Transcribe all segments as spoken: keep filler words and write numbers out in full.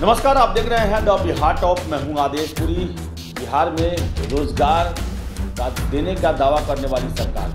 नमस्कार, आप देख रहे हैं द बिहार टॉप। मैं हूं आदेश पुरी। बिहार में रोजगार का देने का दावा करने वाली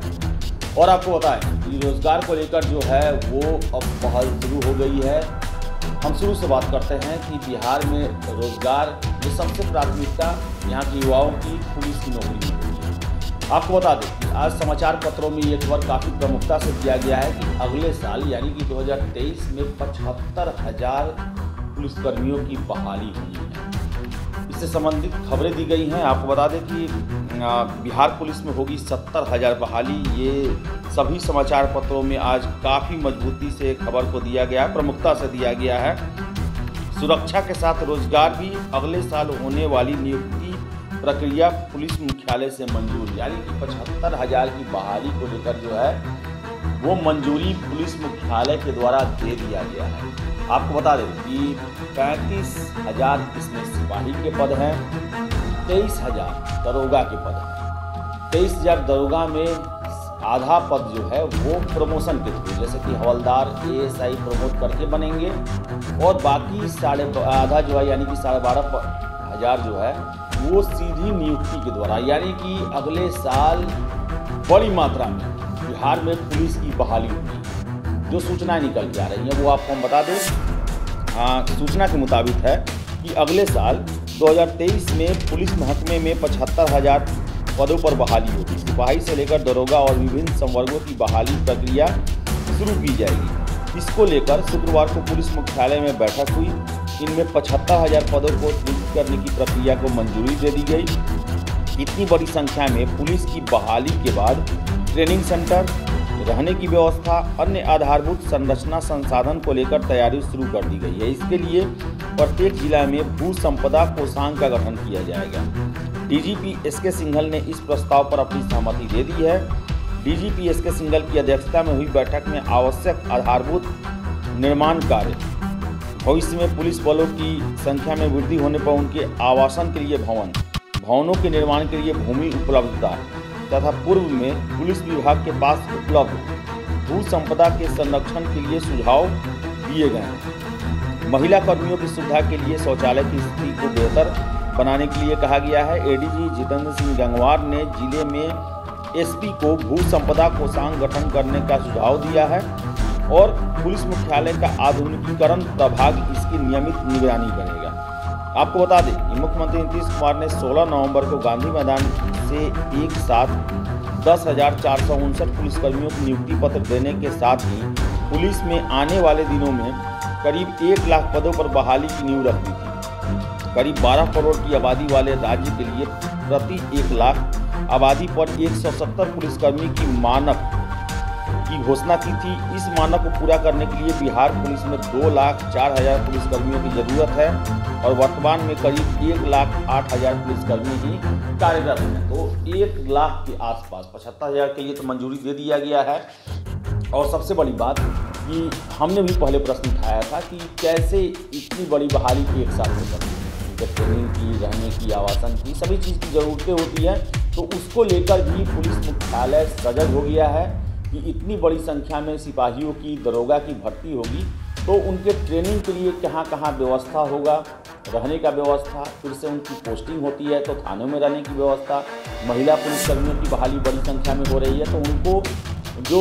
सरकार, और आपको बताएं कि रोजगार को लेकर जो है वो अब पहल शुरू हो गई है। हम शुरू से बात करते हैं कि बिहार में रोजगार में सबसे प्राथमिकता यहाँ के युवाओं की पुलिस की नौकरी में होती है। आपको बता दें कि आज समाचार पत्रों में ये खबर काफ़ी प्रमुखता से दिया गया है कि अगले साल यानी कि दो हज़ार तेईस में पचहत्तर हजार पुलिसकर्मियों की बहाली हुई है। इससे संबंधित खबरें दी गई हैं। आपको बता दें कि बिहार पुलिस में होगी सत्तर हजार बहाली। ये सभी समाचार पत्रों में आज काफ़ी मजबूती से खबर को दिया गया है, प्रमुखता से दिया गया है। सुरक्षा के साथ रोजगार भी अगले साल होने वाली नियुक्ति प्रक्रिया पुलिस मुख्यालय से मंजूर, यानी कि पचहत्तर हजार की बहाली को लेकर जो है वो मंजूरी पुलिस मुख्यालय के द्वारा दे दिया गया है। आपको बता दें कि पैंतीस हजार इसमें सिपाही के पद हैं, तेईस हजार दरोगा के पद हैं। तेईस हजार दरोगा में आधा पद जो है वो प्रमोशन के थ्रू, जैसे कि हवलदार ए एस आई प्रमोट करके बनेंगे, और बाकी साढ़े आधा जो है यानी कि साढ़े बारह हजार जो है वो सीधी नियुक्ति के द्वारा, यानी कि अगले साल बड़ी मात्रा में बिहार में पुलिस की बहाली होगी। जो सूचनाएं निकल के आ रही हैं वो आपको हम बता दें। हाँ, सूचना के मुताबिक है कि अगले साल दो हज़ार तेईस में पुलिस महकमे में पचहत्तर हजार पदों पर बहाली होगी। सिपाही से लेकर दरोगा और विभिन्न संवर्गों की बहाली प्रक्रिया शुरू की जाएगी। इसको लेकर शुक्रवार को पुलिस मुख्यालय में बैठक हुई। इनमें पचहत्तर हजार पदों को सृजित करने की प्रक्रिया को मंजूरी दे दी गई। इतनी बड़ी संख्या में पुलिस की बहाली के बाद ट्रेनिंग सेंटर, रहने की व्यवस्था, अन्य आधारभूत संरचना संसाधन को लेकर तैयारी शुरू कर दी गई है। इसके लिए प्रत्येक जिला में भू संपदा कोषांग का गठन किया जाएगा। डीजीपी एस के सिंघल ने इस प्रस्ताव पर अपनी सहमति दे दी है। डीजीपी एस के सिंघल की अध्यक्षता में हुई बैठक में आवश्यक आधारभूत निर्माण कार्य, भविष्य में पुलिस बलों की संख्या में वृद्धि होने पर उनके आवासन के लिए भवन, भवनों के निर्माण के लिए भूमि उपलब्धता तथा पूर्व में पुलिस विभाग के पास उपलब्ध भू संपदा के संरक्षण के लिए सुझाव दिए गए हैं। महिला कर्मियों की सुविधा के लिए शौचालय की स्थिति को बेहतर बनाने के लिए कहा गया है। एडीजी जितेंद्र सिंह गंगवार ने जिले में एसपी को भू संपदा कोषांग गठन करने का सुझाव दिया है और पुलिस मुख्यालय का आधुनिकीकरण प्रभाग इसकी नियमित निगरानी करेगा। आपको बता दें कि मुख्यमंत्री नीतीश कुमार ने सोलह नवंबर को गांधी मैदान से एक साथ दस हजार चार सौ उनसठ पुलिसकर्मियों को नियुक्ति पत्र देने के साथ ही पुलिस में आने वाले दिनों में करीब एक लाख पदों पर बहाली की नींव रख दी थी। करीब बारह करोड़ की आबादी वाले राज्य के लिए प्रति एक लाख आबादी पर एक सौ सत्तर पुलिसकर्मी की मानक की घोषणा की थी। इस मानक को पूरा करने के लिए बिहार पुलिस में दो लाख चार हजार पुलिसकर्मियों की जरूरत है और वर्तमान में करीब एक लाख आठ हजार पुलिसकर्मी ही कार्यरत हैं। तो एक लाख के आसपास पचहत्तर हजार के लिए तो मंजूरी दे दिया गया है। और सबसे बड़ी बात कि हमने भी पहले प्रश्न उठाया था कि कैसे इतनी बड़ी बहाली एक साथ हो सकती है। ट्रेनिंग की, रहने की, आवासन की, सभी चीज़ की ज़रूरतें होती हैं, तो उसको लेकर भी पुलिस मुख्यालय सजग हो गया है कि इतनी बड़ी संख्या में सिपाहियों की, दरोगा की भर्ती होगी, तो उनके ट्रेनिंग के लिए कहाँ कहाँ व्यवस्था होगा, रहने का व्यवस्था, फिर से उनकी पोस्टिंग होती है तो थानों में रहने की व्यवस्था। महिला पुलिसकर्मियों की बहाली बड़ी संख्या में हो रही है, तो उनको जो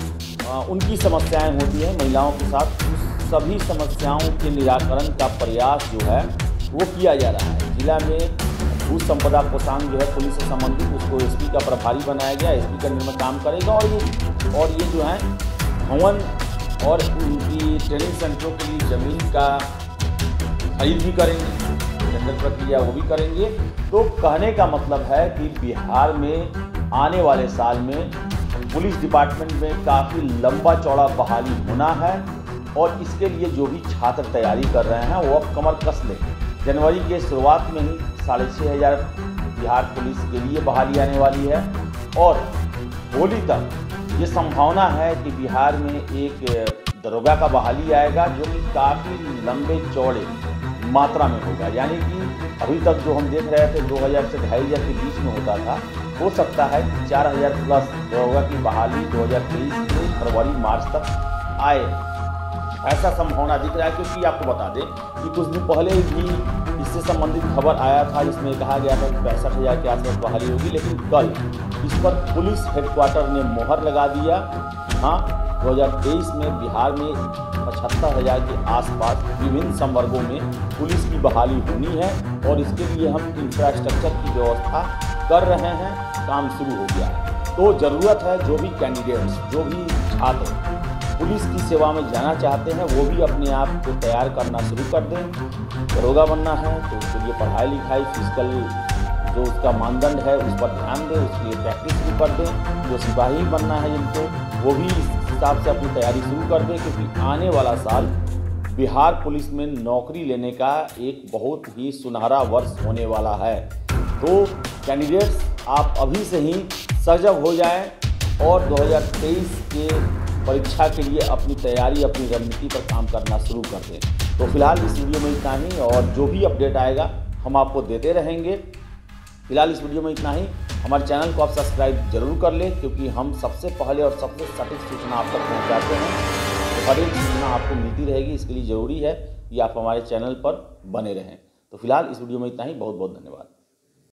आ, उनकी समस्याएं होती हैं महिलाओं के साथ, उस सभी समस्याओं के निराकरण का प्रयास जो है वो किया जा रहा है। जिला में भू संपदा कोषांग जो है पुलिस से संबंधित, उसको एसपी का प्रभारी बनाया गया। एसपी का निर्माण काम करेगा और ये और ये जो है भवन और उनकी ट्रेनिंग सेंटरों के लिए ज़मीन का खरीद भी करेंगे, टेंडर प्रक्रिया वो भी करेंगे। तो कहने का मतलब है कि बिहार में आने वाले साल में पुलिस डिपार्टमेंट में काफ़ी लंबा चौड़ा बहाली होना है और इसके लिए जो भी छात्र तैयारी कर रहे हैं वो अब कमर कस लें। जनवरी के शुरुआत में ही साढ़े छः हज़ार बिहार पुलिस के लिए बहाली आने वाली है और होली तक ये संभावना है कि बिहार में एक दरोगा का बहाली आएगा जो कि काफ़ी लंबे चौड़े मात्रा में होगा। यानी कि अभी तक जो हम देख रहे थे दो हज़ार से ढाई हज़ार के बीच में होता था, हो सकता है कि चार हज़ार प्लस दरोगा की बहाली दो हज़ार तेईस के फरवरी मार्च तक आए। ऐसा संभावना दिख रहा है, क्योंकि आपको बता दें कि कुछ दिन पहले भी इससे संबंधित खबर आया था जिसमें कहा गया था कि पैंसठ हज़ार के आसपास बहाली होगी, लेकिन कल इस पर पुलिस हेडक्वार्टर ने मोहर लगा दिया। हाँ, दो हज़ार तेईस में बिहार में पचहत्तर हज़ार के आसपास विभिन्न संवर्गों में पुलिस की बहाली होनी है और इसके लिए हम इंफ्रास्ट्रक्चर की व्यवस्था कर रहे हैं, काम शुरू हो गया है। तो ज़रूरत है जो भी कैंडिडेट्स, जो भी छात्र पुलिस की सेवा में जाना चाहते हैं, वो भी अपने आप को तैयार करना शुरू कर दें। दरोगा बनना है तो उसके लिए पढ़ाई लिखाई, फिजिकल जो उसका मानदंड है उस पर ध्यान दें, उसके लिए प्रैक्टिस शुरू कर दें। जो सिपाही बनना है जिनको, वो भी इस हिसाब से अपनी तैयारी शुरू कर दें, क्योंकि आने वाला साल बिहार पुलिस में नौकरी लेने का एक बहुत ही सुनहरा वर्ष होने वाला है। तो कैंडिडेट्स आप अभी से ही सजग हो जाएं और दो हज़ार तेईस के परीक्षा के लिए अपनी तैयारी, अपनी रणनीति पर काम करना शुरू कर दें। तो फिलहाल इस वीडियो में इतना ही, और जो भी अपडेट आएगा हम आपको देते रहेंगे। फिलहाल इस वीडियो में इतना ही। हमारे चैनल को आप सब्सक्राइब जरूर कर लें, क्योंकि हम सबसे पहले और सबसे सटीक सूचना आप तक पहुंचाते हैं। तो हर एक सूचना आपको मिलती रहेगी, इसके लिए ज़रूरी है कि आप हमारे चैनल पर बने रहें। तो फिलहाल इस वीडियो में इतना ही। बहुत बहुत धन्यवाद।